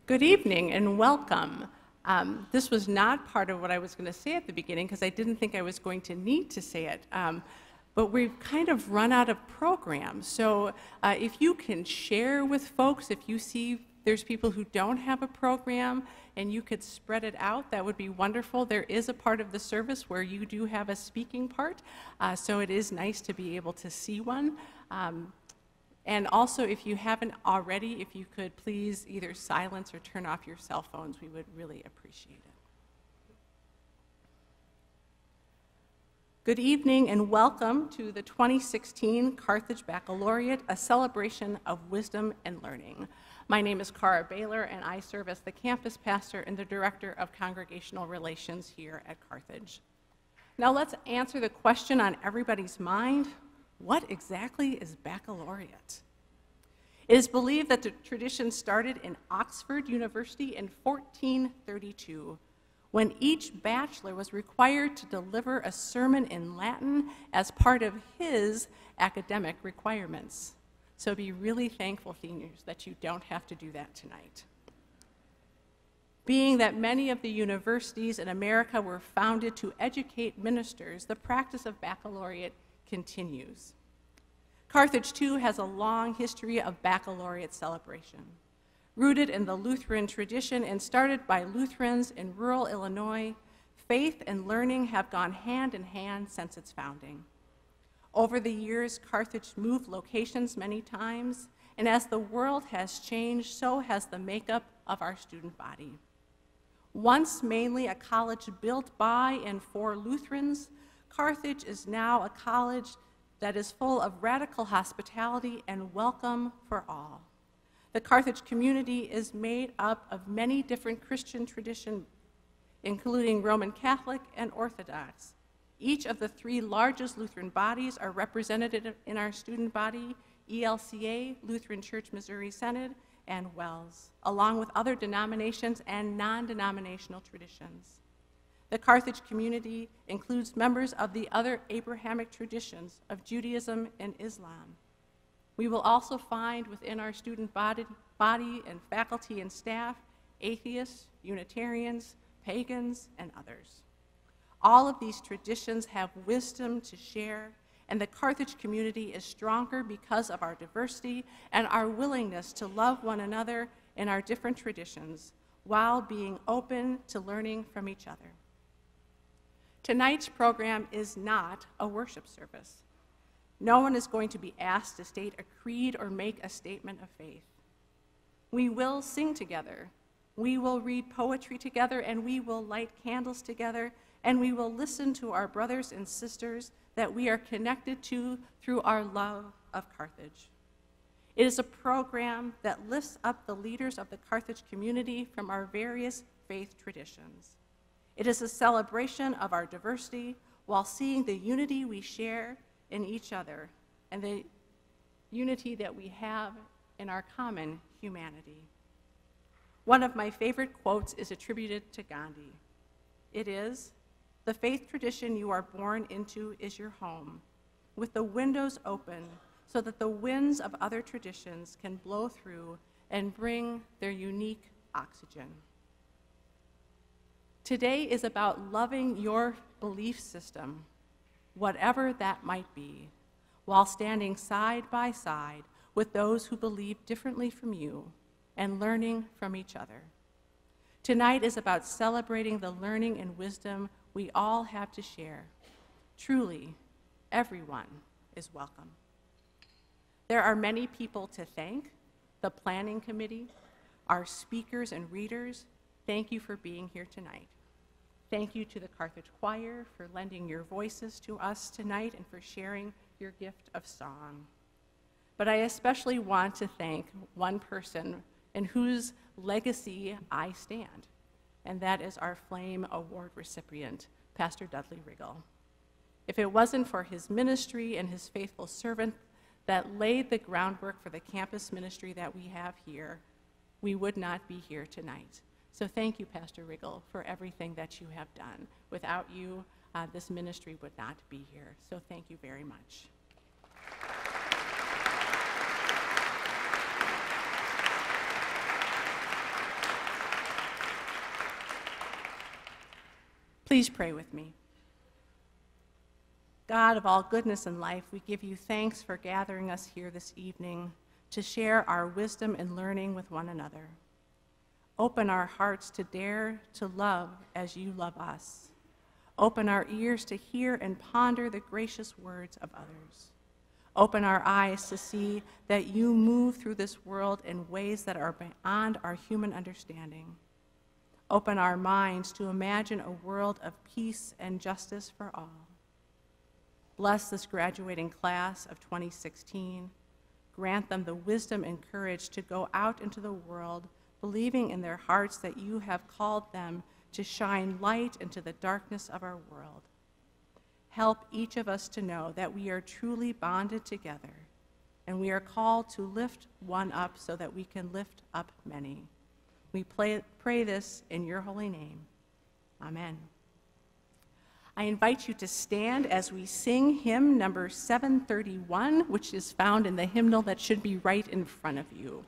Good evening and welcome. This was not part of what I was going to say at the beginning because I didn't think I was going to need to say it, but we've kind of run out of programs. So if you can share with folks, if you see there's people who don't have a program and you could spread it out, that would be wonderful. There is a part of the service where you do have a speaking part, so it is nice to be able to see one. And also, if you haven't already, if you could please either silence or turn off your cell phones, we would really appreciate it. Good evening and welcome to the 2016 Carthage Baccalaureate, a celebration of wisdom and learning. My name is Cara Baylor, and I serve as the campus pastor and the director of congregational relations here at Carthage. Now let's answer the question on everybody's mind. What exactly is baccalaureate? It is believed that the tradition started in Oxford University in 1432, when each bachelor was required to deliver a sermon in Latin as part of his academic requirements. So be really thankful, seniors, that you don't have to do that tonight. Being that many of the universities in America were founded to educate ministers, the practice of baccalaureate continues. Carthage, too, has a long history of baccalaureate celebration. Rooted in the Lutheran tradition and started by Lutherans in rural Illinois, faith and learning have gone hand in hand since its founding. Over the years, Carthage moved locations many times, and as the world has changed, so has the makeup of our student body. Once mainly a college built by and for Lutherans, Carthage is now a college that is full of radical hospitality and welcome for all. The Carthage community is made up of many different Christian traditions, including Roman Catholic and Orthodox. Each of the three largest Lutheran bodies are represented in our student body: ELCA, Lutheran Church Missouri Synod, and WELS, along with other denominations and non-denominational traditions. The Carthage community includes members of the other Abrahamic traditions of Judaism and Islam. We will also find within our student body and faculty and staff atheists, Unitarians, pagans, and others. All of these traditions have wisdom to share, and the Carthage community is stronger because of our diversity and our willingness to love one another in our different traditions while being open to learning from each other. Tonight's program is not a worship service. No one is going to be asked to state a creed or make a statement of faith. We will sing together, we will read poetry together, and we will light candles together, and we will listen to our brothers and sisters that we are connected to through our love of Carthage. It is a program that lifts up the leaders of the Carthage community from our various faith traditions. It is a celebration of our diversity while seeing the unity we share in each other and the unity that we have in our common humanity. One of my favorite quotes is attributed to Gandhi. It is, "The faith tradition you are born into is your home, with the windows open so that the winds of other traditions can blow through and bring their unique oxygen." Today is about loving your belief system, whatever that might be, while standing side by side with those who believe differently from you and learning from each other. Tonight is about celebrating the learning and wisdom we all have to share. Truly, everyone is welcome. There are many people to thank: the planning committee, our speakers and readers. Thank you for being here tonight. Thank you to the Carthage Choir for lending your voices to us tonight and for sharing your gift of song. But I especially want to thank one person in whose legacy I stand, and that is our Flame Award recipient, Pastor Dudley Riggle. If it wasn't for his ministry and his faithful servant that laid the groundwork for the campus ministry that we have here, we would not be here tonight. So thank you, Pastor Riggle, for everything that you have done. Without you, this ministry would not be here. So thank you very much. Please pray with me. God of all goodness and life, we give you thanks for gathering us here this evening to share our wisdom and learning with one another. Open our hearts to dare to love as you love us. Open our ears to hear and ponder the gracious words of others. Open our eyes to see that you move through this world in ways that are beyond our human understanding. Open our minds to imagine a world of peace and justice for all. Bless this graduating class of 2016. Grant them the wisdom and courage to go out into the world, believing in their hearts that you have called them to shine light into the darkness of our world. Help each of us to know that we are truly bonded together, and we are called to lift one up so that we can lift up many. We pray this in your holy name. Amen. I invite you to stand as we sing hymn number 731, which is found in the hymnal that should be right in front of you.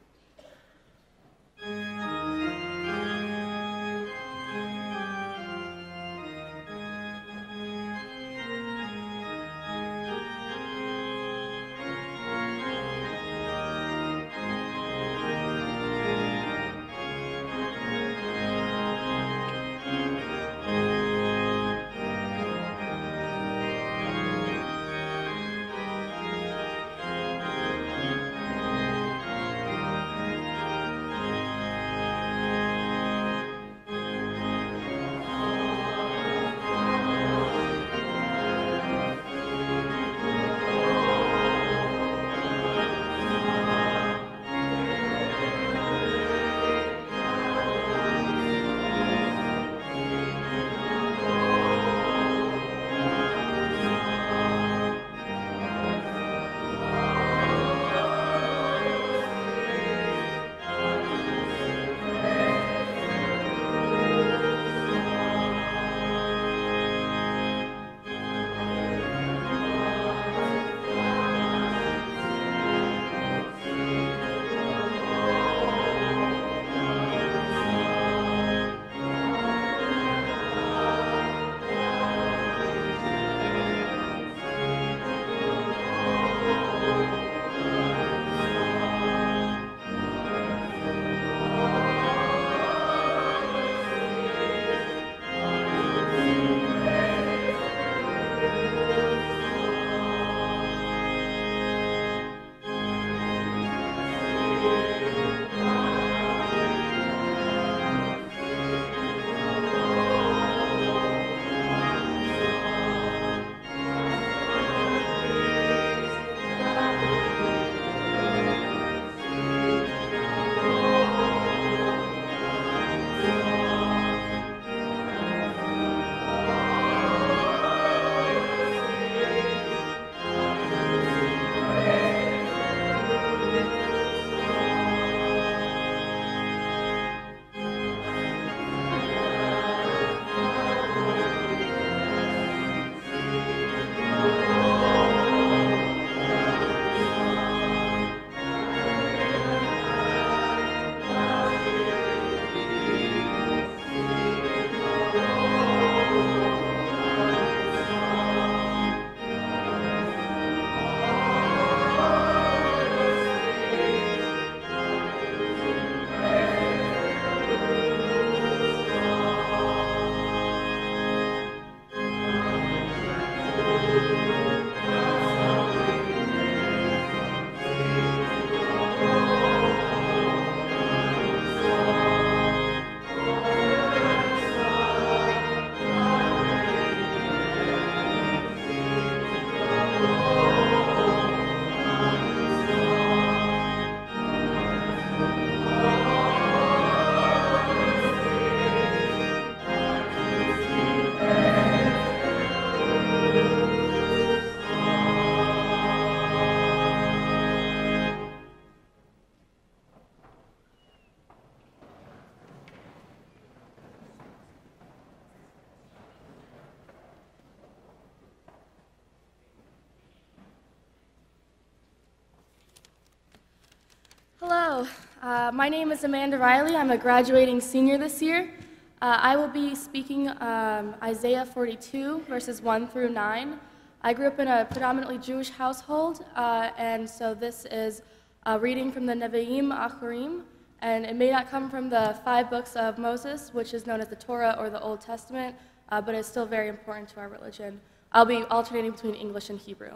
Hello, my name is Amanda Riley. I'm a graduating senior this year. I will be speaking Isaiah 42, verses 1 through 9. I grew up in a predominantly Jewish household, and so this is a reading from the Nevi'im Acharim, and it may not come from the 5 books of Moses, which is known as the Torah or the Old Testament, but it's still very important to our religion. I'll be alternating between English and Hebrew.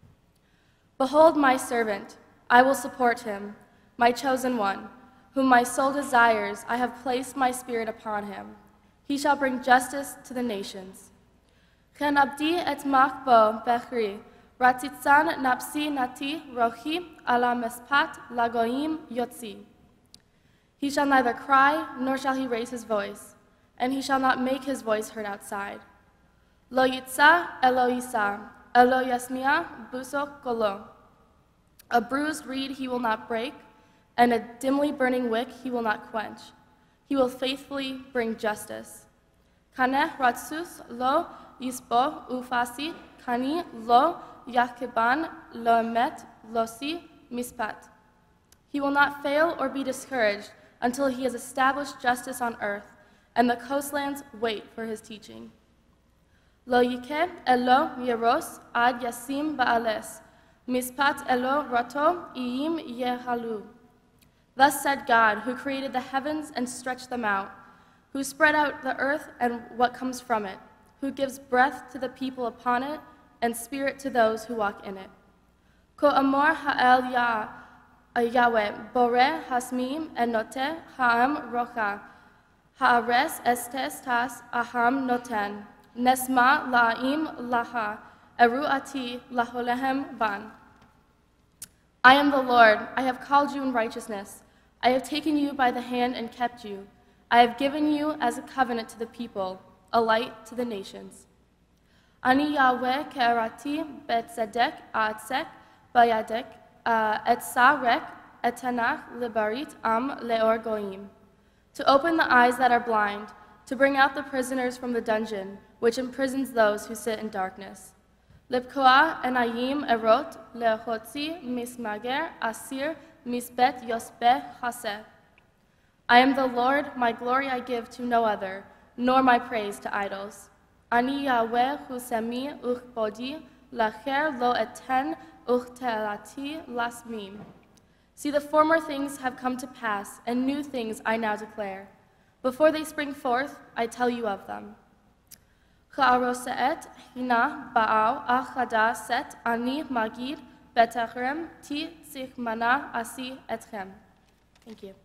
Behold my servant, I will support him, my chosen one, whom my soul desires. I have placed my spirit upon him. He shall bring justice to the nations. Chen abdi et machbo bechri, ratitzan napsi nati rochi ala mespat lagoim yotzi. He shall neither cry, nor shall he raise his voice, and he shall not make his voice heard outside. Lo yitza elo yisa, elo yasmia busok kolo. A bruised reed he will not break, and a dimly burning wick he will not quench. He will faithfully bring justice. Kaneh ratsus lo yisbo ufasi, kani lo yakiban lo emet losi mispat. He will not fail or be discouraged until he has established justice on earth, and the coastlands wait for his teaching. Lo yike elo yeros ad yasim ba'ales, mispat elo rato iyim yehalu. Thus said God, who created the heavens and stretched them out, who spread out the earth and what comes from it, who gives breath to the people upon it and spirit to those who walk in it. Ko amor ha'el Yahweh, bore hasmim enote ha'am rocha, ha'ares estes tas aham noten, nesma la'im laha, eru'ati laholehem ban. I am the Lord, I have called you in righteousness. I have taken you by the hand and kept you. I have given you as a covenant to the people, a light to the nations. Ani Yahweh ke'arati betzedek a'atzek bayadek et sarek et tanach libarit am leor goim. To open the eyes that are blind, to bring out the prisoners from the dungeon, which imprisons those who sit in darkness. Lipkoa enayim erot le'chotzi mismager asir misbet yosbe haseh. I am the Lord, my glory I give to no other, nor my praise to idols. Ani Yahweh husemi uchbodi lacher lo eten uchtelati lasmim. See, the former things have come to pass, and new things I now declare. Before they spring forth, I tell you of them. Cha'aroseet hina ba'au achada set ani magid betachrem ti sichmana asi etchem. Thank you.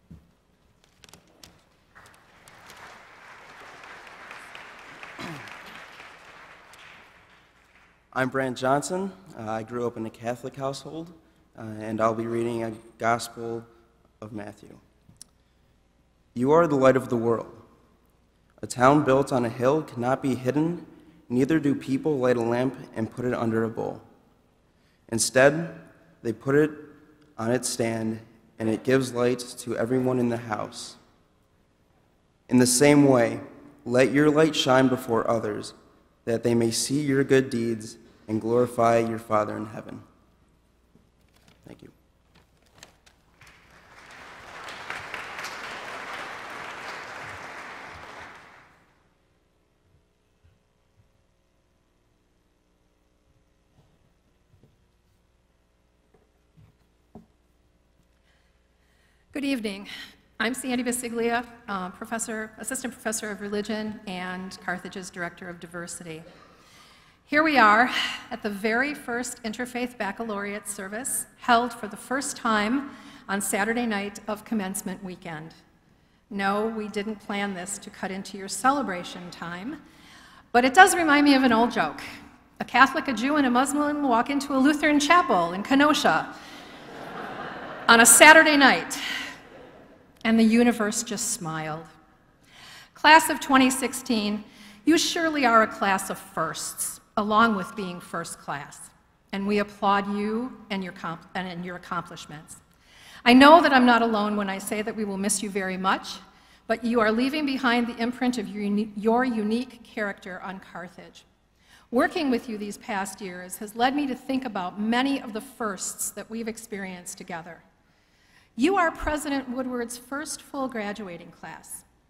I'm Brant Johnson. I grew up in a Catholic household, and I'll be reading a Gospel of Matthew. You are the light of the world. A town built on a hill cannot be hidden, neither do people light a lamp and put it under a bowl. Instead, they put it on its stand, and it gives light to everyone in the house. In the same way, let your light shine before others, that they may see your good deeds and glorify your Father in heaven. Thank you. Good evening. I'm Sandy Basiglia, assistant professor of religion and Carthage's director of diversity. Here we are at the very first Interfaith Baccalaureate service held for the first time on Saturday night of commencement weekend. No, we didn't plan this to cut into your celebration time, but it does remind me of an old joke. A Catholic, a Jew, and a Muslim walk into a Lutheran chapel in Kenosha on a Saturday night, and the universe just smiled. Class of 2016, you surely are a class of firsts, along with being first class, and we applaud you and your accomplishments. I know that I'm not alone when I say that we will miss you very much, but you are leaving behind the imprint of your unique character on Carthage. Working with you these past years has led me to think about many of the firsts that we've experienced together. You are President Woodward's first full graduating class.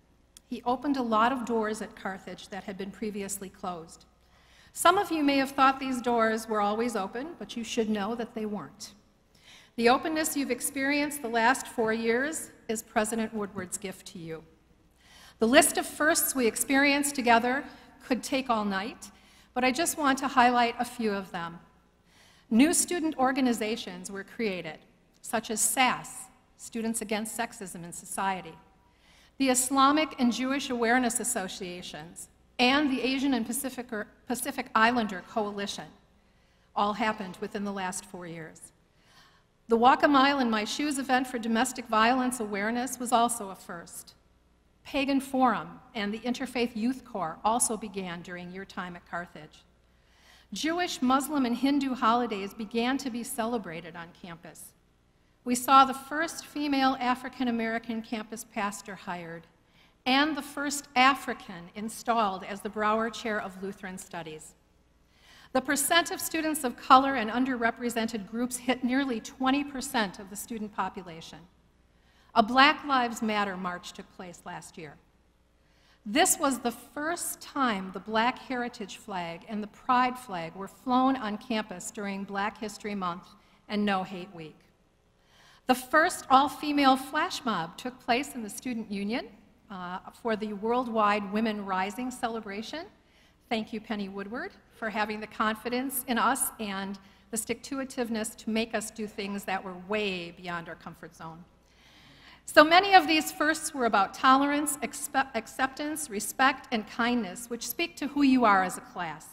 He opened a lot of doors at Carthage that had been previously closed. Some of you may have thought these doors were always open, but you should know that they weren't. The openness you've experienced the last 4 years is President Woodward's gift to you. The list of firsts we experienced together could take all night, but I just want to highlight a few of them. New student organizations were created, such as SAS, Students Against Sexism in Society, the Islamic and Jewish Awareness Associations, and the Asian and Pacific Islander Coalition. All happened within the last 4 years. The Walk a Mile in My Shoes event for domestic violence awareness was also a first. Pagan Forum and the Interfaith Youth Corps also began during your time at Carthage. Jewish, Muslim, and Hindu holidays began to be celebrated on campus. We saw the first female African-American campus pastor hired, and the first African installed as the Brower Chair of Lutheran Studies. The percent of students of color and underrepresented groups hit nearly 20% of the student population. A Black Lives Matter march took place last year. This was the first time the Black Heritage flag and the Pride flag were flown on campus during Black History Month and No Hate Week. The first all-female flash mob took place in the Student Union for the Worldwide Women Rising celebration. Thank you, Penny Woodward, for having the confidence in us and the stick-to-itiveness to make us do things that were way beyond our comfort zone. So many of these firsts were about tolerance, acceptance, respect, and kindness, which speak to who you are as a class.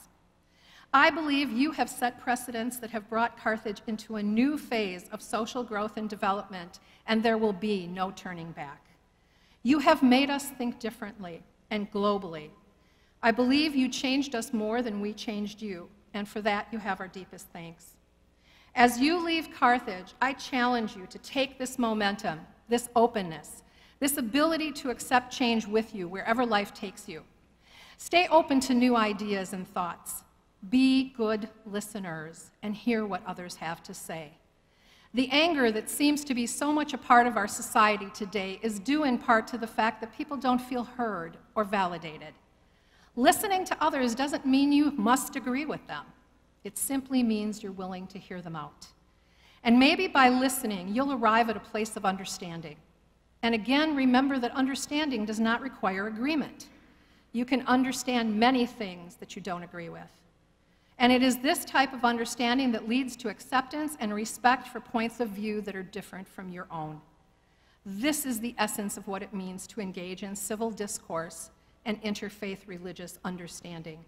I believe you have set precedents that have brought Carthage into a new phase of social growth and development, and there will be no turning back. You have made us think differently and globally. I believe you changed us more than we changed you, and for that you have our deepest thanks. As you leave Carthage, I challenge you to take this momentum, this openness, this ability to accept change with you wherever life takes you. Stay open to new ideas and thoughts. Be good listeners and hear what others have to say. The anger that seems to be so much a part of our society today is due in part to the fact that people don't feel heard or validated. Listening to others doesn't mean you must agree with them. It simply means you're willing to hear them out. And maybe by listening, you'll arrive at a place of understanding. And again, remember that understanding does not require agreement. You can understand many things that you don't agree with. And it is this type of understanding that leads to acceptance and respect for points of view that are different from your own. This is the essence of what it means to engage in civil discourse and interfaith religious understanding.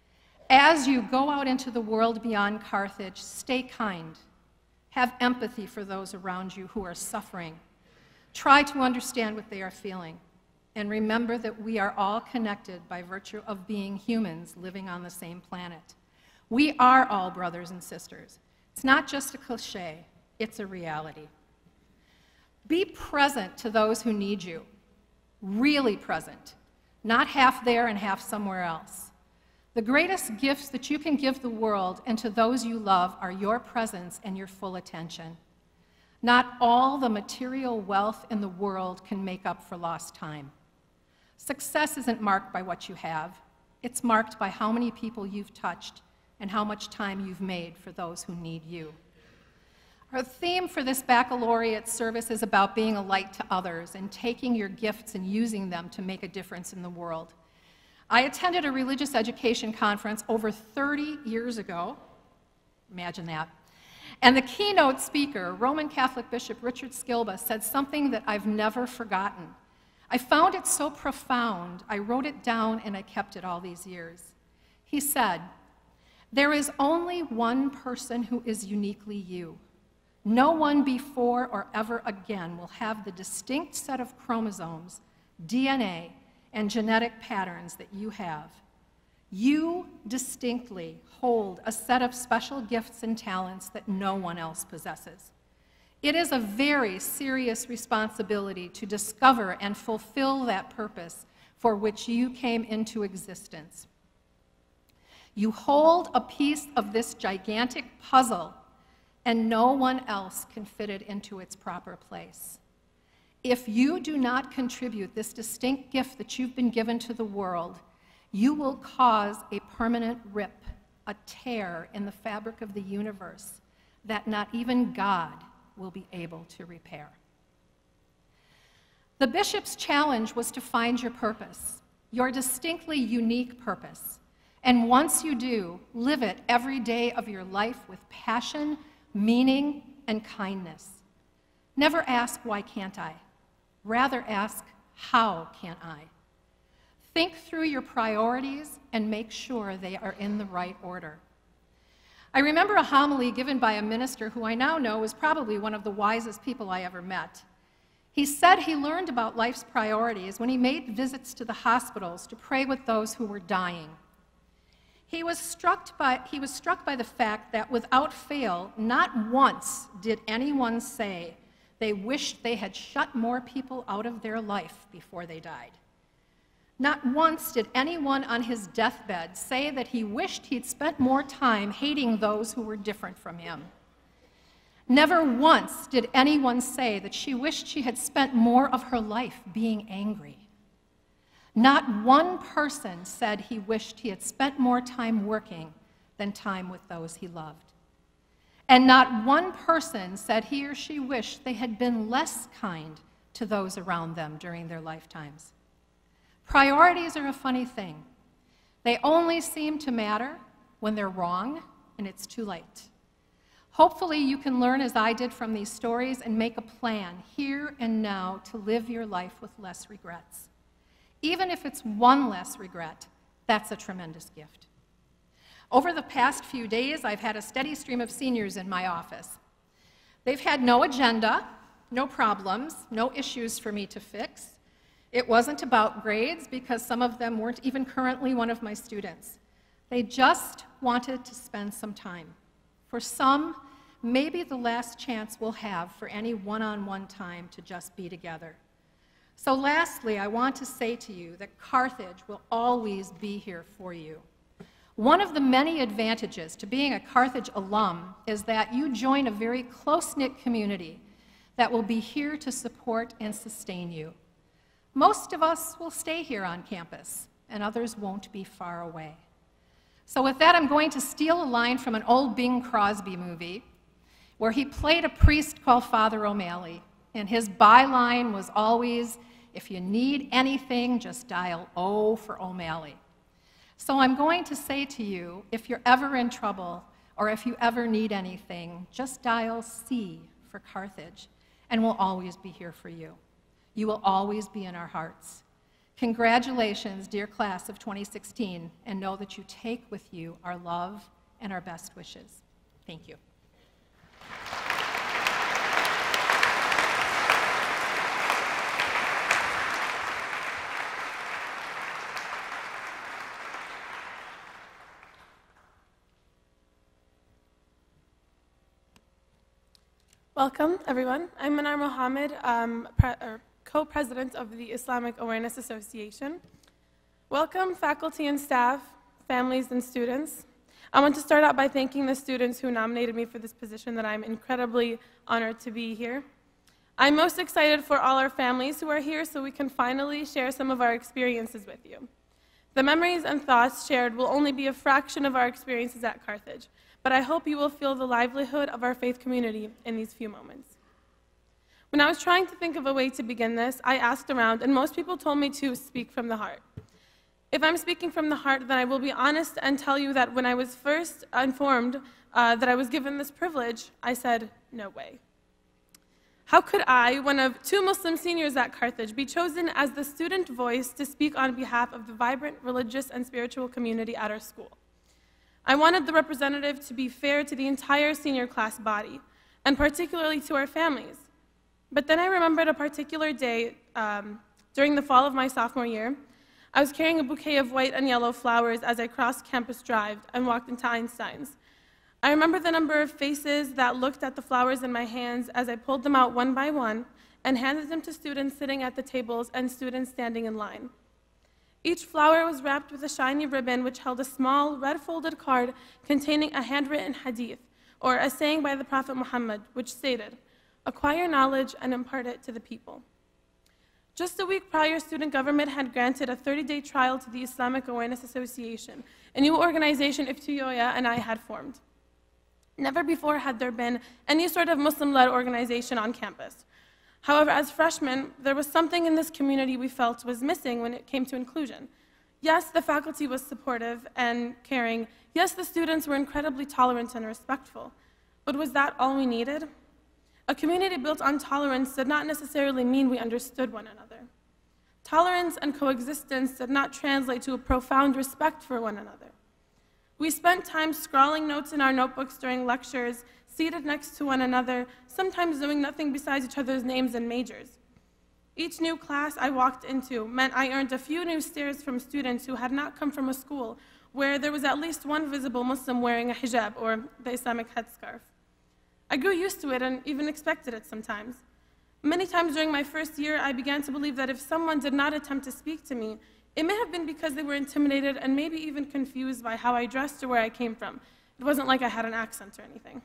As you go out into the world beyond Carthage, stay kind. Have empathy for those around you who are suffering. Try to understand what they are feeling. And remember that we are all connected by virtue of being humans living on the same planet. We are all brothers and sisters. It's not just a cliche, it's a reality. Be present to those who need you, really present, not half there and half somewhere else. The greatest gifts that you can give the world and to those you love are your presence and your full attention. Not all the material wealth in the world can make up for lost time. Success isn't marked by what you have. It's marked by how many people you've touched and how much time you've made for those who need you. Our theme for this baccalaureate service is about being a light to others and taking your gifts and using them to make a difference in the world. I attended a religious education conference over 30 years ago. Imagine that. And the keynote speaker, Roman Catholic Bishop Richard Skilba, said something that I've never forgotten. I found it so profound, I wrote it down and I kept it all these years. He said, "There is only one person who is uniquely you. No one before or ever again will have the distinct set of chromosomes, DNA, and genetic patterns that you have. You distinctly hold a set of special gifts and talents that no one else possesses. It is a very serious responsibility to discover and fulfill that purpose for which you came into existence. You hold a piece of this gigantic puzzle, and no one else can fit it into its proper place. If you do not contribute this distinct gift that you've been given to the world, you will cause a permanent rip, a tear in the fabric of the universe that not even God will be able to repair. The bishop's challenge was to find your purpose, your distinctly unique purpose. And once you do, live it every day of your life with passion, meaning, and kindness. Never ask, why can't I? Rather ask, how can I? Think through your priorities and make sure they are in the right order. I remember a homily given by a minister who I now know is probably one of the wisest people I ever met. He said he learned about life's priorities when he made visits to the hospitals to pray with those who were dying. He was struck by the fact that without fail, not once did anyone say they wished they had shut more people out of their life before they died. Not once did anyone on his deathbed say that he wished he'd spent more time hating those who were different from him. Never once did anyone say that she wished she had spent more of her life being angry. Not one person said he wished he had spent more time working than time with those he loved. And not one person said he or she wished they had been less kind to those around them during their lifetimes. Priorities are a funny thing. They only seem to matter when they're wrong and it's too late. Hopefully you can learn as I did from these stories and make a plan here and now to live your life with less regrets. Even if it's one less regret, that's a tremendous gift. Over the past few days, I've had a steady stream of seniors in my office. They've had no agenda, no problems, no issues for me to fix. It wasn't about grades because some of them weren't even currently one of my students. They just wanted to spend some time. For some, maybe the last chance we'll have for any one-on-one time to just be together. So lastly, I want to say to you that Carthage will always be here for you. One of the many advantages to being a Carthage alum is that you join a very close-knit community that will be here to support and sustain you. Most of us will stay here on campus, and others won't be far away. So with that, I'm going to steal a line from an old Bing Crosby movie where he played a priest called Father O'Malley, and his byline was always, if you need anything, just dial O for O'Malley. So I'm going to say to you, if you're ever in trouble or if you ever need anything, just dial C for Carthage, and we'll always be here for you. You will always be in our hearts. Congratulations, dear class of 2016, and know that you take with you our love and our best wishes. Thank you. Welcome, everyone. I'm Manar Mohammed, co-president of the Islamic Awareness Association. Welcome, faculty and staff, families and students. I want to start out by thanking the students who nominated me for this position that I'm incredibly honored to be here. I'm most excited for all our families who are here so we can finally share some of our experiences with you. The memories and thoughts shared will only be a fraction of our experiences at Carthage, but I hope you will feel the livelihood of our faith community in these few moments. When I was trying to think of a way to begin this, I asked around, and most people told me to speak from the heart. If I'm speaking from the heart, then I will be honest and tell you that when I was first informed that I was given this privilege, I said, no way. How could I, one of 2 Muslim seniors at Carthage, be chosen as the student voice to speak on behalf of the vibrant religious and spiritual community at our school? I wanted the representative to be fair to the entire senior class body, and particularly to our families. But then I remembered a particular day during the fall of my sophomore year. I was carrying a bouquet of white and yellow flowers as I crossed Campus Drive and walked into Einstein's. I remember the number of faces that looked at the flowers in my hands as I pulled them out one by one and handed them to students sitting at the tables and students standing in line. Each flower was wrapped with a shiny ribbon which held a small, red-folded card containing a handwritten hadith, or a saying by the Prophet Muhammad, which stated, "Acquire knowledge and impart it to the people." Just a week prior, student government had granted a 30-day trial to the Islamic Awareness Association, a new organization Iftiyoya and I had formed. Never before had there been any sort of Muslim-led organization on campus. However, as freshmen, there was something in this community we felt was missing when it came to inclusion. Yes, the faculty was supportive and caring. Yes, the students were incredibly tolerant and respectful. But was that all we needed? A community built on tolerance did not necessarily mean we understood one another. Tolerance and coexistence did not translate to a profound respect for one another. We spent time scrawling notes in our notebooks during lectures, seated next to one another, sometimes doing nothing besides each other's names and majors. Each new class I walked into meant I earned a few new stares from students who had not come from a school where there was at least one visible Muslim wearing a hijab or the Islamic headscarf. I grew used to it and even expected it sometimes. Many times during my first year, I began to believe that if someone did not attempt to speak to me, it may have been because they were intimidated and maybe even confused by how I dressed or where I came from. It wasn't like I had an accent or anything.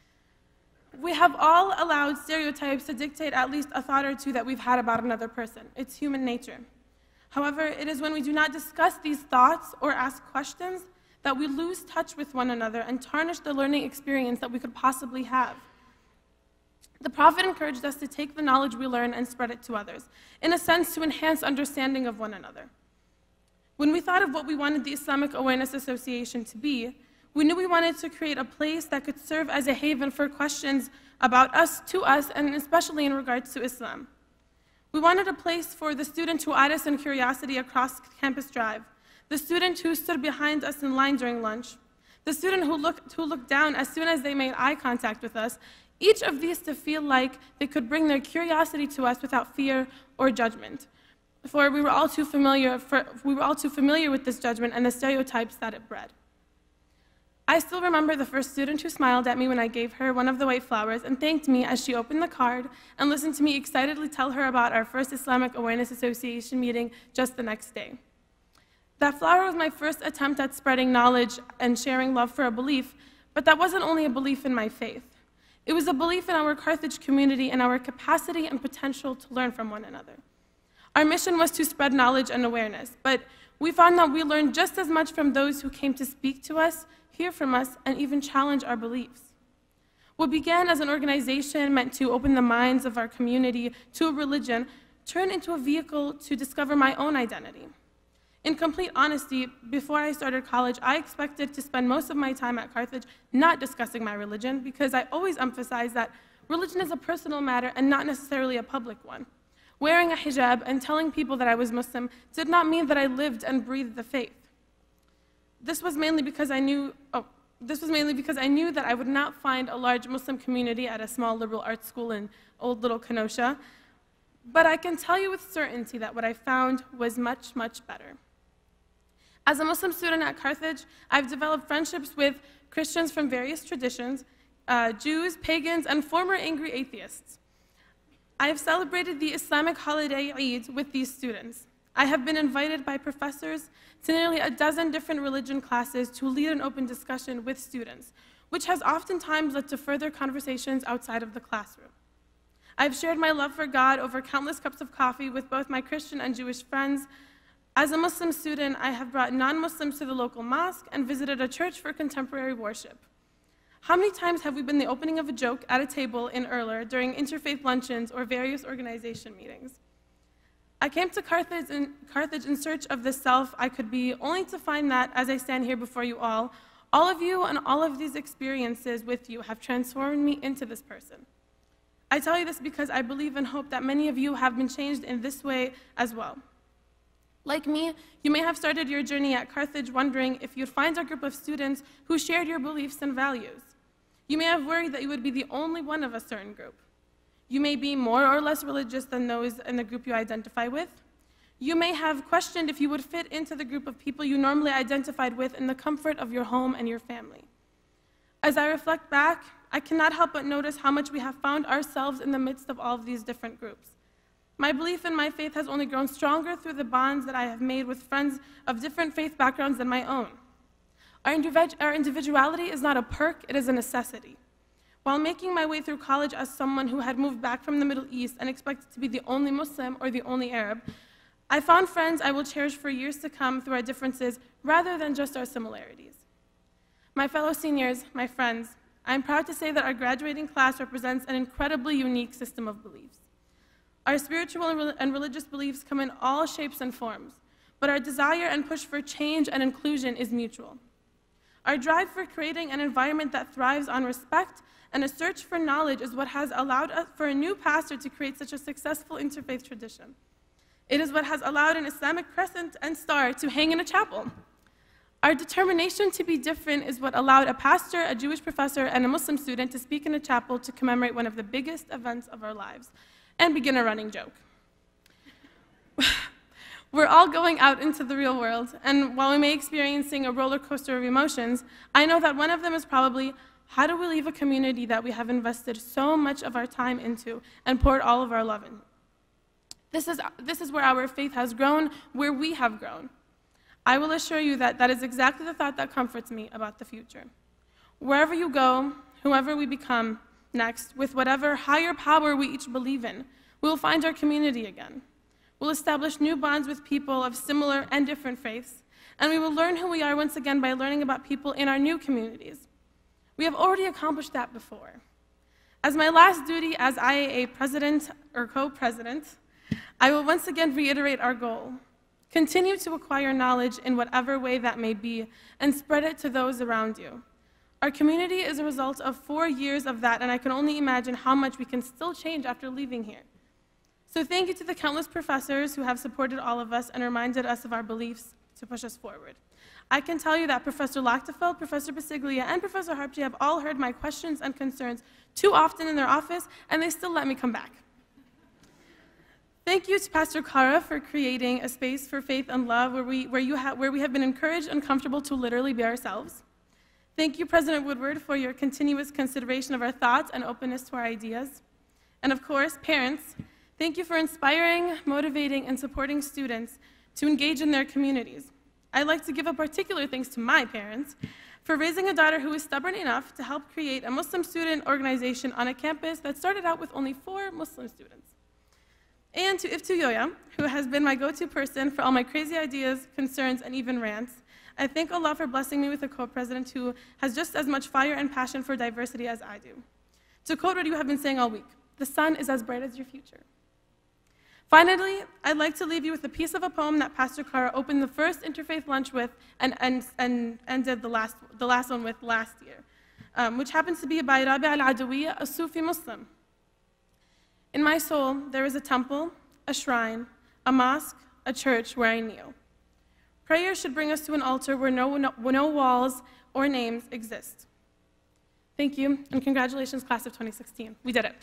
We have all allowed stereotypes to dictate at least a thought or two that we've had about another person. It's human nature. However, it is when we do not discuss these thoughts or ask questions that we lose touch with one another and tarnish the learning experience that we could possibly have. The Prophet encouraged us to take the knowledge we learn and spread it to others, in a sense to enhance understanding of one another. When we thought of what we wanted the Islamic Awareness Association to be, we knew we wanted to create a place that could serve as a haven for questions about us, to us, and especially in regards to Islam. We wanted a place for the student who eyed us in curiosity across Campus Drive, the student who stood behind us in line during lunch, the student who looked down as soon as they made eye contact with us, each of these to feel like they could bring their curiosity to us without fear or judgment. For we were all too familiar with this judgment and the stereotypes that it bred. I still remember the first student who smiled at me when I gave her one of the white flowers and thanked me as she opened the card and listened to me excitedly tell her about our first Islamic Awareness Association meeting just the next day. That flower was my first attempt at spreading knowledge and sharing love for a belief, but that wasn't only a belief in my faith. It was a belief in our Carthage community and our capacity and potential to learn from one another. Our mission was to spread knowledge and awareness, but we found that we learned just as much from those who came to speak to us, hear from us, and even challenge our beliefs. What began as an organization meant to open the minds of our community to a religion turned into a vehicle to discover my own identity. In complete honesty, before I started college, I expected to spend most of my time at Carthage not discussing my religion because I always emphasized that religion is a personal matter and not necessarily a public one. Wearing a hijab and telling people that I was Muslim did not mean that I lived and breathed the faith. This was mainly because I knew that I would not find a large Muslim community at a small liberal arts school in old little Kenosha, but I can tell you with certainty that what I found was much, much better. As a Muslim student at Carthage, I've developed friendships with Christians from various traditions, Jews, pagans, and former angry atheists. I have celebrated the Islamic holiday Eid with these students. I have been invited by professors to nearly a dozen different religion classes to lead an open discussion with students, which has oftentimes led to further conversations outside of the classroom. I've shared my love for God over countless cups of coffee with both my Christian and Jewish friends. As a Muslim student, I have brought non-Muslims to the local mosque and visited a church for contemporary worship. How many times have we been the opening of a joke at a table in Erler during interfaith luncheons or various organization meetings? I came to Carthage in search of the self I could be, only to find that, as I stand here before you all of you and all of these experiences with you have transformed me into this person. I tell you this because I believe and hope that many of you have been changed in this way as well. Like me, you may have started your journey at Carthage wondering if you'd find a group of students who shared your beliefs and values. You may have worried that you would be the only one of a certain group. You may be more or less religious than those in the group you identify with. You may have questioned if you would fit into the group of people you normally identified with in the comfort of your home and your family. As I reflect back, I cannot help but notice how much we have found ourselves in the midst of all of these different groups. My belief in my faith has only grown stronger through the bonds that I have made with friends of different faith backgrounds than my own. Our individuality is not a perk, it is a necessity. While making my way through college as someone who had moved back from the Middle East and expected to be the only Muslim or the only Arab, I found friends I will cherish for years to come through our differences rather than just our similarities. My fellow seniors, my friends, I am proud to say that our graduating class represents an incredibly unique system of beliefs. Our spiritual and religious beliefs come in all shapes and forms, but our desire and push for change and inclusion is mutual. Our drive for creating an environment that thrives on respect and a search for knowledge is what has allowed us for a new pastor to create such a successful interfaith tradition. It is what has allowed an Islamic crescent and star to hang in a chapel. Our determination to be different is what allowed a pastor, a Jewish professor, and a Muslim student to speak in a chapel to commemorate one of the biggest events of our lives and begin a running joke. We're all going out into the real world, and while we may be experiencing a roller coaster of emotions, I know that one of them is probably, how do we leave a community that we have invested so much of our time into and poured all of our love in? This is where our faith has grown, where we have grown. I will assure you that that is exactly the thought that comforts me about the future. Wherever you go, whoever we become next, with whatever higher power we each believe in, we will find our community again. We'll establish new bonds with people of similar and different faiths, and we will learn who we are once again by learning about people in our new communities. We have already accomplished that before. As my last duty as IAA president or co-president, I will once again reiterate our goal. Continue to acquire knowledge in whatever way that may be and spread it to those around you. Our community is a result of 4 years of that, and I can only imagine how much we can still change after leaving here. So thank you to the countless professors who have supported all of us and reminded us of our beliefs to push us forward. I can tell you that Professor Lachtefeld, Professor Basiglia, and Professor Harpje have all heard my questions and concerns too often in their office, and they still let me come back. Thank you to Pastor Kara for creating a space for faith and love where we have been encouraged and comfortable to literally be ourselves. Thank you, President Woodward, for your continuous consideration of our thoughts and openness to our ideas. And of course, parents, thank you for inspiring, motivating, and supporting students to engage in their communities. I'd like to give a particular thanks to my parents for raising a daughter who is stubborn enough to help create a Muslim student organization on a campus that started out with only 4 Muslim students. And to Iftu Yoya, who has been my go-to person for all my crazy ideas, concerns, and even rants. I thank Allah for blessing me with a co-president who has just as much fire and passion for diversity as I do. To quote what you have been saying all week, the sun is as bright as your future. Finally, I'd like to leave you with a piece of a poem that Pastor Kara opened the first interfaith lunch with and ended the last one with last year, which happens to be by Rabi al-Adawiya, a Sufi Muslim. In my soul, there is a temple, a shrine, a mosque, a church where I kneel. Prayer should bring us to an altar where no walls or names exist. Thank you, and congratulations, class of 2016. We did it.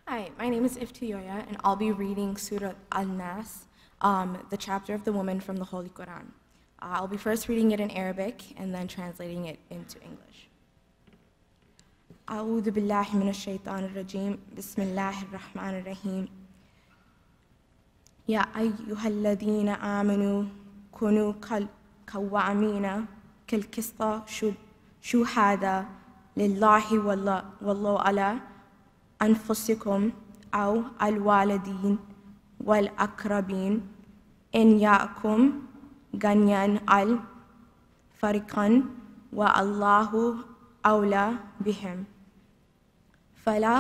Hi, my name is Iftiyoya, and I'll be reading Surah Al-Nas, the chapter of the woman from the Holy Quran. I'll be first reading it in Arabic and then translating it into English. أعوذ بالله من الشيطان الرجيم بسم الله الرحمن الرحيم يا أيها الذين آمنوا كونوا قوامين كالقسط شهداء لله والله على أنفسكم أو الوالدين والأقربين إن يأكم غنيا الفريقان والله أولى بهم فلا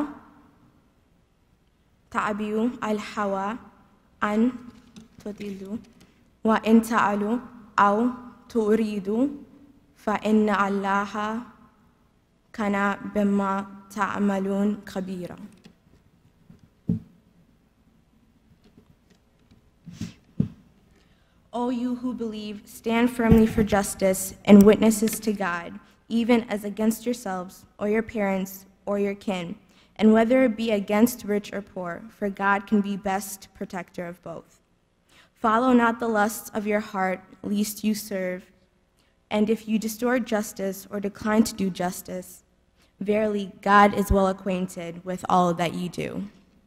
تعبوا الهوى أن تضلوا وإن تعلوا أو تريدوا فإن الله كان بما تعملون خبيرا. O you who believe, stand firmly for justice and witnesses to God, even as against yourselves, or your parents, or your kin, and whether it be against rich or poor, for God can be best protector of both. Follow not the lusts of your heart, lest you serve, and if you distort justice or decline to do justice, verily God is well acquainted with all that you do.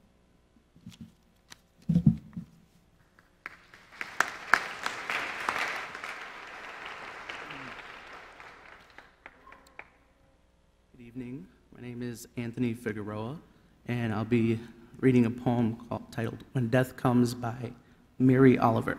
Good evening. My name is Anthony Figueroa, and I'll be reading a poem titled When Death Comes by Mary Oliver.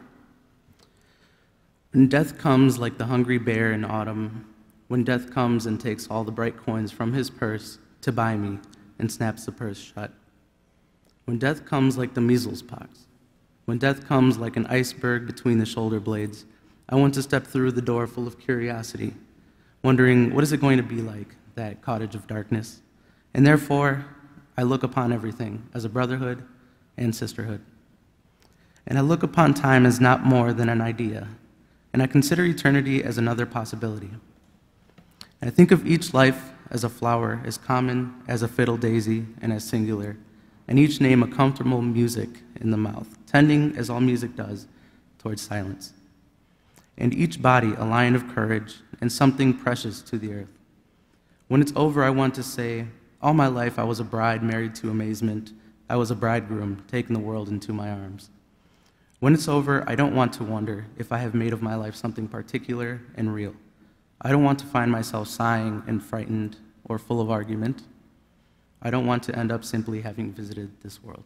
When death comes like the hungry bear in autumn, when death comes and takes all the bright coins from his purse to buy me and snaps the purse shut. When death comes like the measles pox, when death comes like an iceberg between the shoulder blades, I want to step through the door full of curiosity, wondering what is it going to be like, that cottage of darkness. And therefore, I look upon everything as a brotherhood and sisterhood. And I look upon time as not more than an idea, and I consider eternity as another possibility. And I think of each life as a flower, as common as a fiddle daisy and as singular, and each name a comfortable music in the mouth, tending, as all music does, towards silence. And each body a lion of courage and something precious to the earth. When it's over, I want to say, all my life I was a bride married to amazement. I was a bridegroom taking the world into my arms. When it's over, I don't want to wonder if I have made of my life something particular and real. I don't want to find myself sighing and frightened or full of argument. I don't want to end up simply having visited this world.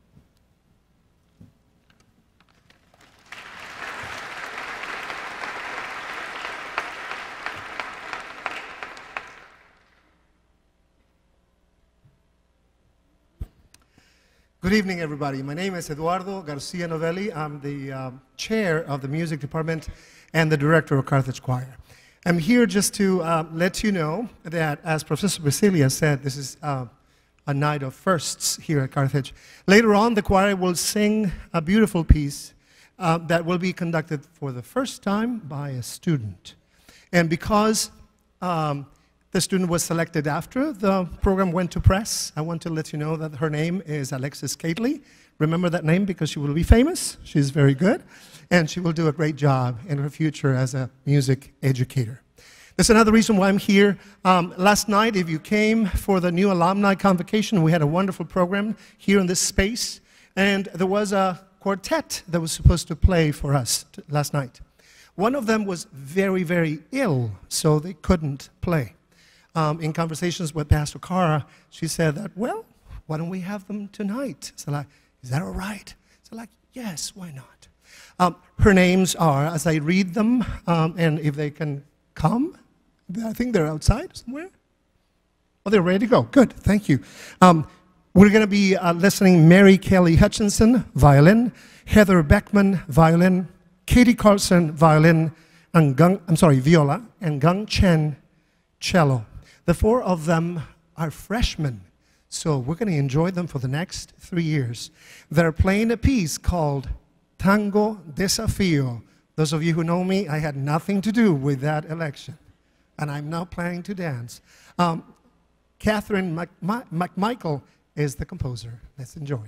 Good evening, everybody. My name is Eduardo Garcia Novelli. I'm the chair of the music department and the director of Carthage Choir. I'm here just to let you know that, as Professor Basilia said, this is a night of firsts here at Carthage. Later on, the choir will sing a beautiful piece that will be conducted for the first time by a student. And because the student was selected after the program went to press, I want to let you know that her name is Alexis Cately. Remember that name because she will be famous. She's very good, and she will do a great job in her future as a music educator. That's another reason why I'm here. Last night, if you came for the new alumni convocation, we had a wonderful program here in this space, and there was a quartet that was supposed to play for us last night. One of them was very, very ill, so they couldn't play. In conversations with Pastor Cara, she said that, well, why don't we have them tonight? So like, is that all right? So like, yes, why not? Her names are, as I read them, and if they can come, I think they're outside somewhere. Oh, they're ready to go. Good, thank you. We're going to be listening Mary Kelly Hutchinson, violin, Heather Beckman, violin, Katie Carlson, violin, and viola, and Gung Chen, cello. The four of them are freshmen, so we're going to enjoy them for the next 3 years. They're playing a piece called Tango Desafío. Those of you who know me, I had nothing to do with that election, and I'm now planning to dance. Catherine McMichael is the composer. Let's enjoy.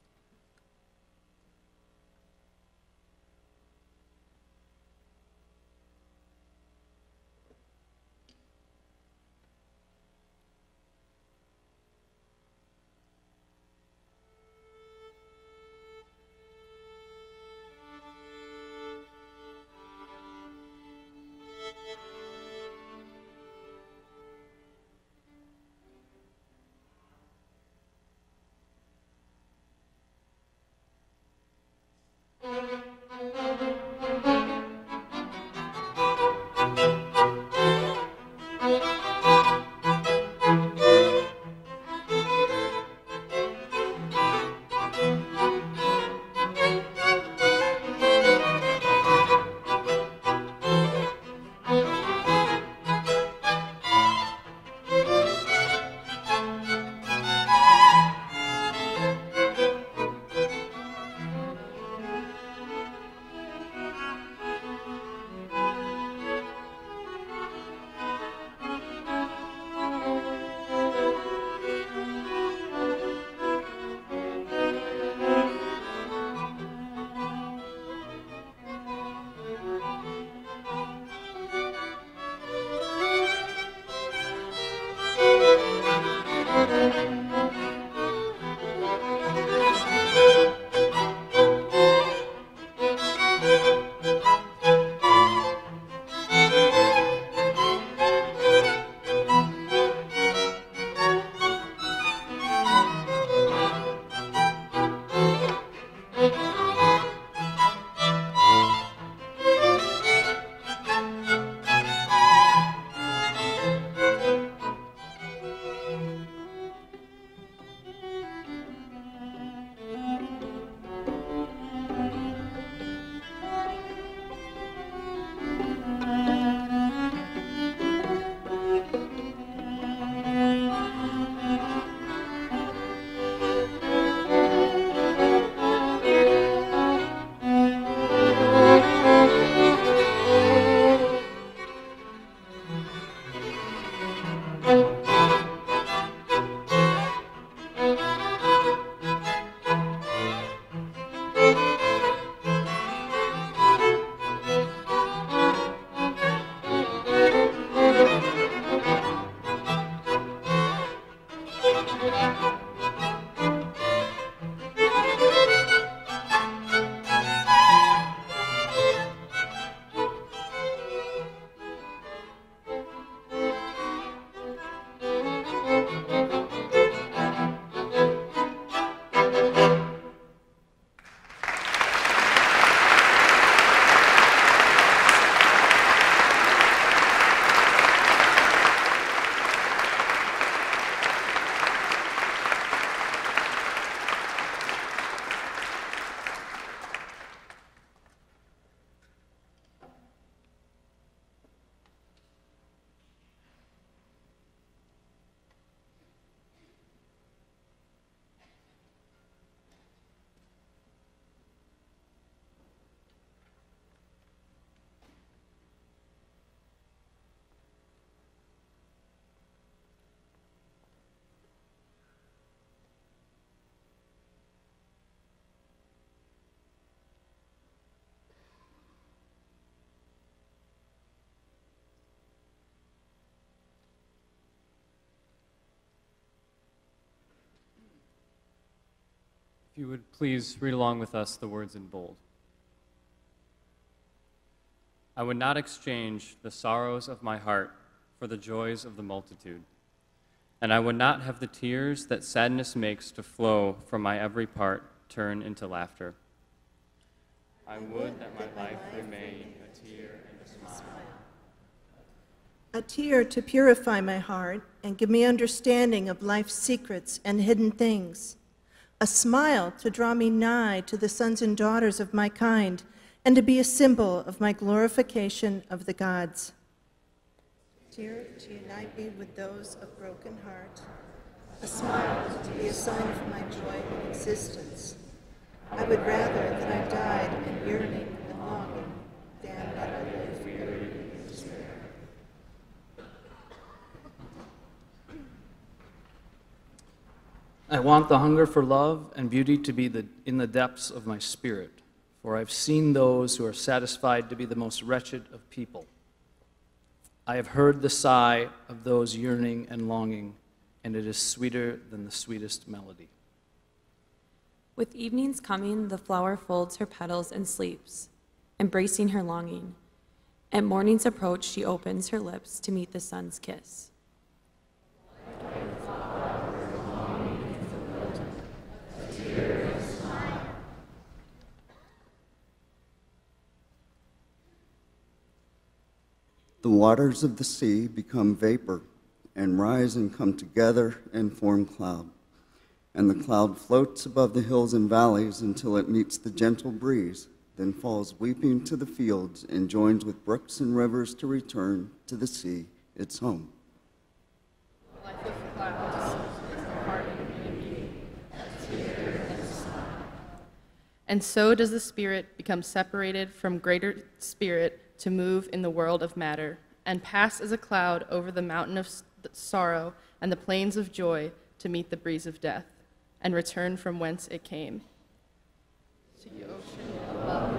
If you would please read along with us the words in bold. I would not exchange the sorrows of my heart for the joys of the multitude, and I would not have the tears that sadness makes to flow from my every part turn into laughter. I would that my life remain a tear and a smile. A tear to purify my heart and give me understanding of life's secrets and hidden things. A smile to draw me nigh to the sons and daughters of my kind and to be a symbol of my glorification of the gods. A tear to unite me with those of broken heart. A smile to be a sign of my joy in existence. I would rather that I died in yearning and longing than that I live weary in despair. I want the hunger for love and beauty to be in the depths of my spirit, for I've seen those who are satisfied to be the most wretched of people. I have heard the sigh of those yearning and longing, and it is sweeter than the sweetest melody. With evening's coming, the flower folds her petals and sleeps, embracing her longing. At morning's approach, she opens her lips to meet the sun's kiss. The waters of the sea become vapor and rise and come together and form cloud. And the cloud floats above the hills and valleys until it meets the gentle breeze, then falls weeping to the fields and joins with brooks and rivers to return to the sea, its home. And so does the spirit become separated from greater spirit to move in the world of matter, and pass as a cloud over the mountain of sorrow and the plains of joy to meet the breeze of death, and return from whence it came. To the ocean above.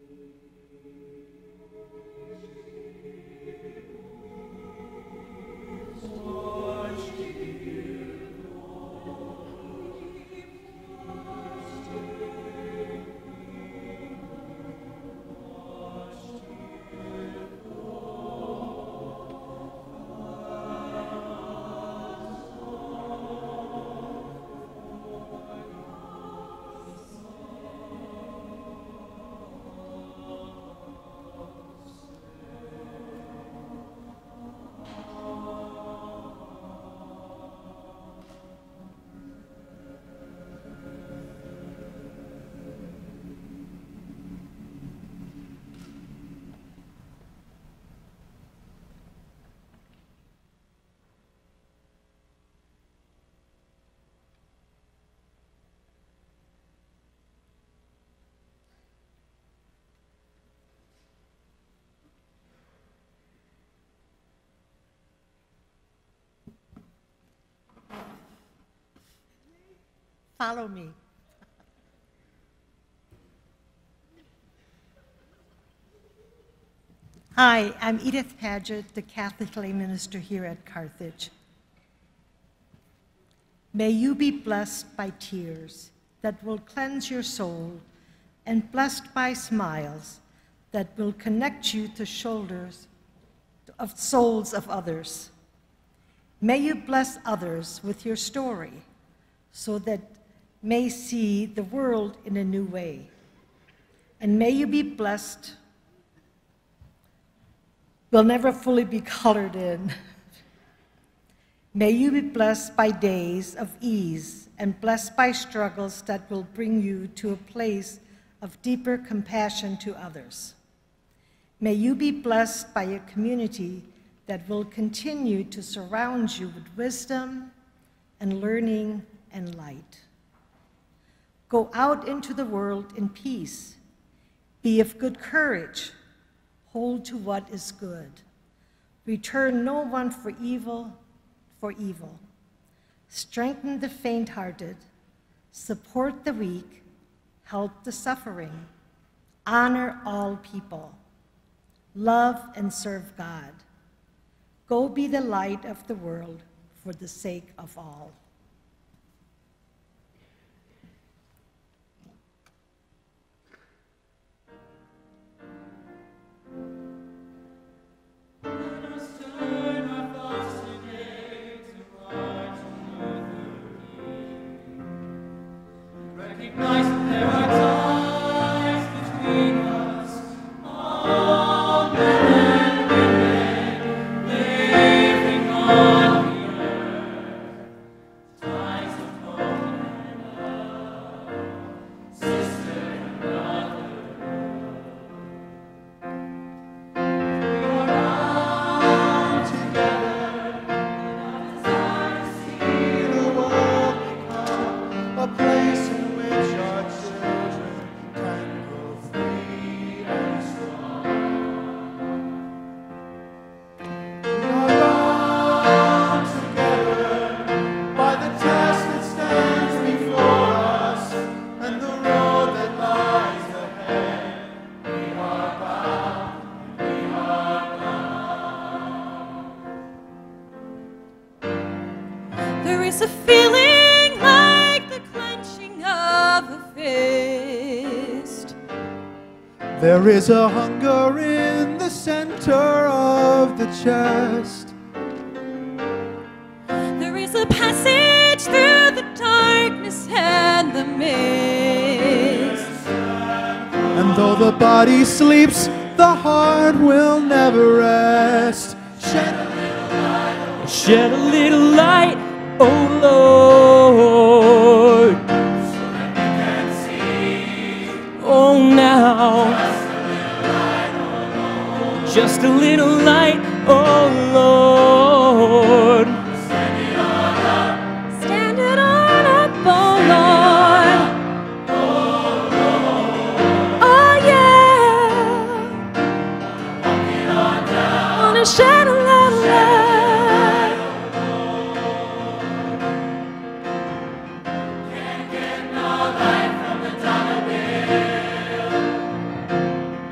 Follow me. Hi, I'm Edith Paget, the Catholic lay minister here at Carthage. May you be blessed by tears that will cleanse your soul and blessed by smiles that will connect you to shoulders of souls of others. May you bless others with your story so that may see the world in a new way. And may you be blessed, will never fully be colored in. May you be blessed by days of ease and blessed by struggles that will bring you to a place of deeper compassion to others. May you be blessed by a community that will continue to surround you with wisdom and learning and light. Go out into the world in peace. Be of good courage. Hold to what is good. Return no one for evil. Strengthen the faint-hearted. Support the weak. Help the suffering. Honor all people. Love and serve God. Go be the light of the world for the sake of all. There is a hunger in the center of the chest. There is a passage through the darkness and the mist. And though the body sleeps, the heart will never rest. Shed a little light, shed a little light, oh Lord, so that we can see. Oh, now. Just a little light, oh Lord. Stand it on up, oh Lord. Oh Lord, oh yeah. Walking on down, wanna shed a little light. Can't get no light from the dollar bill.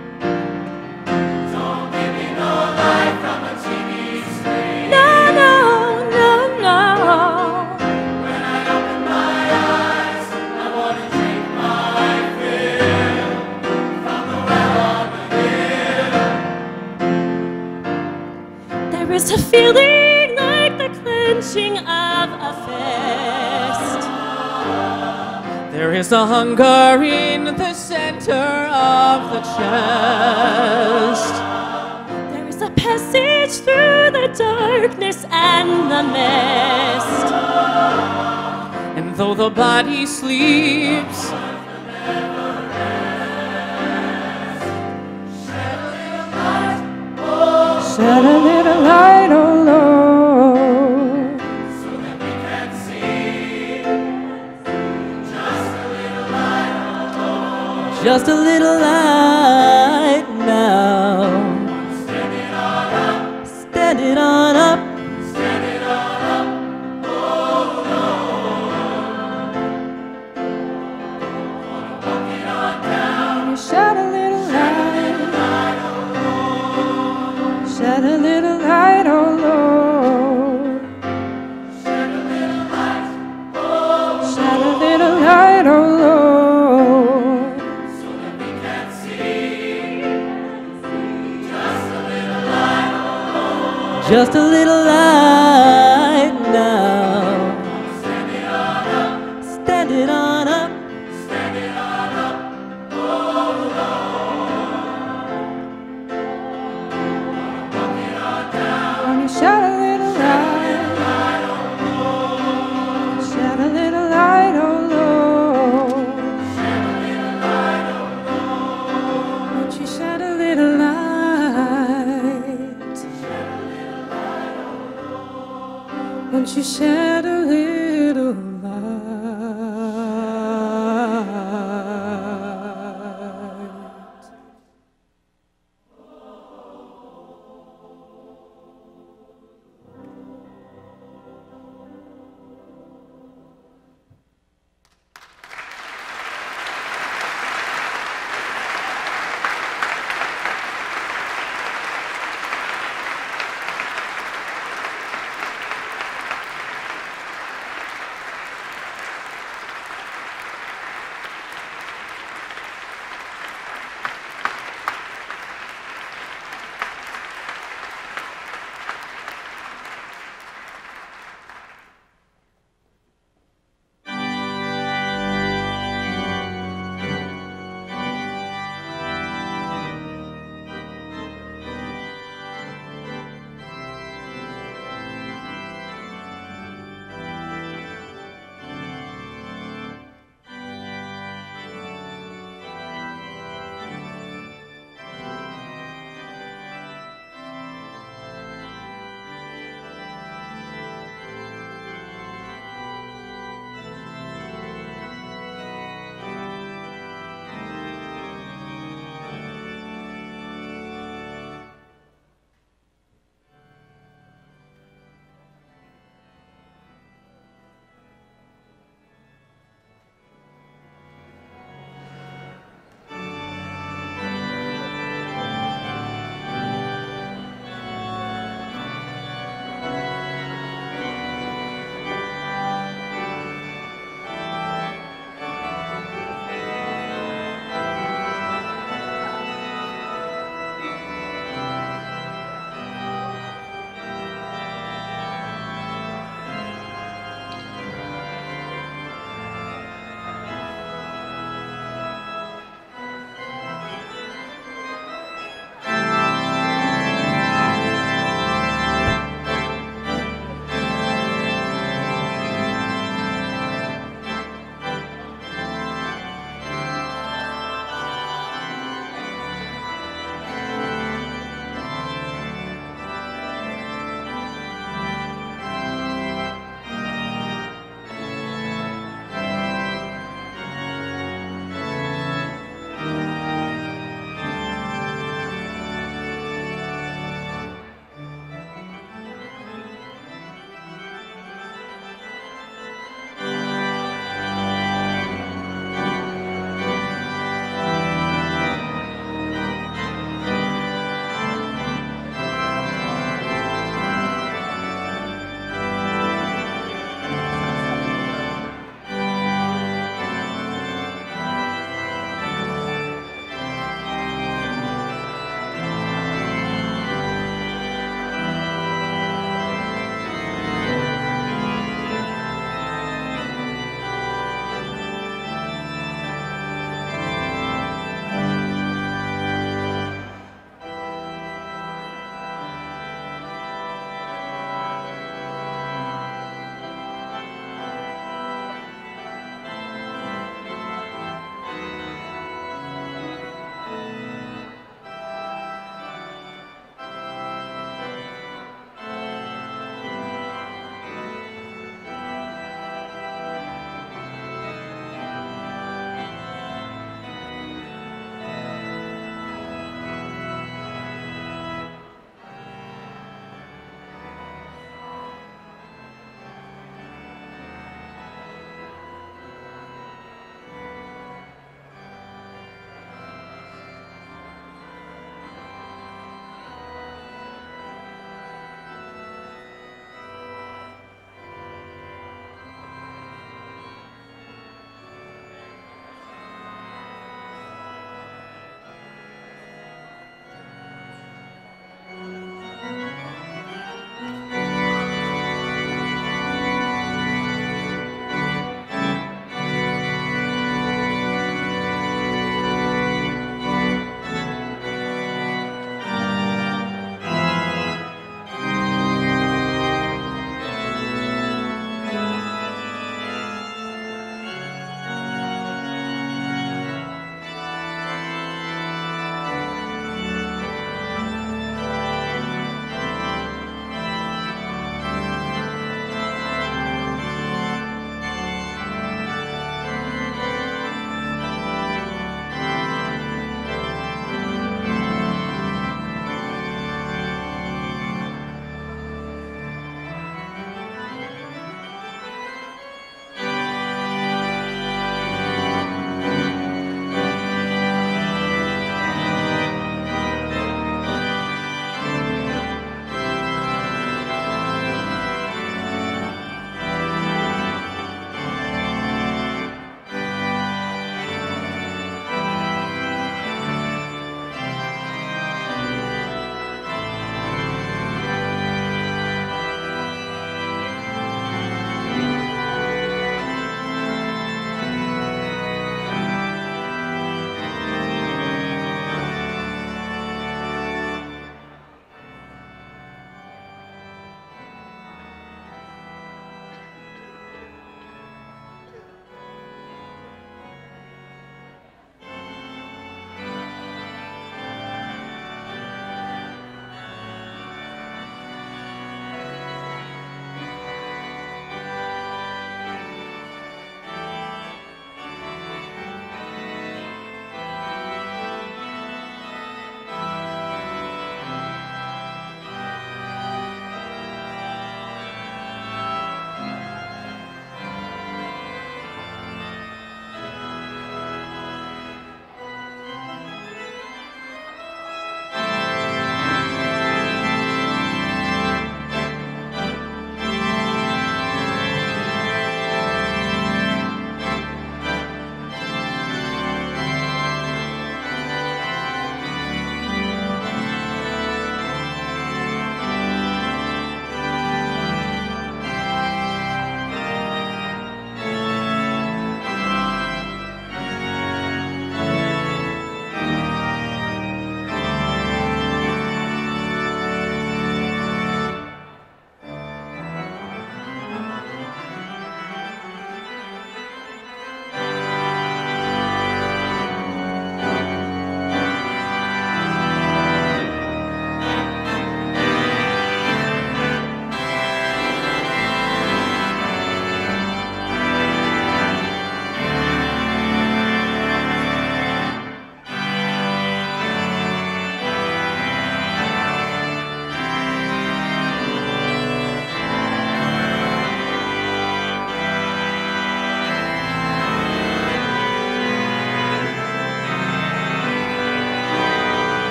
is a feeling like the clenching of a fist. There is a hunger in the center of the chest. There is a passage through the darkness and the mist. And though the body sleeps, shed a little light, oh Lord, so that we can see. Just a little light, oh Lord. Just a little light now. Stand it on up. Stand it on up. Stand it on up, oh Lord. Walking on down. You shed a little light. Shed a little light, oh Lord. Shed a little light, oh Lord. Shed a little light, oh Lord. So that we can see. Just a little light, oh Lord. Just a little light now. Stand it on up. Stand it on up. Stand it on up, oh Lord. Shed a little light, shed a little light, oh Lord. Shed a little light, oh Lord. Won't you shed a little light? Shed a little light, oh Lord. Won't you shed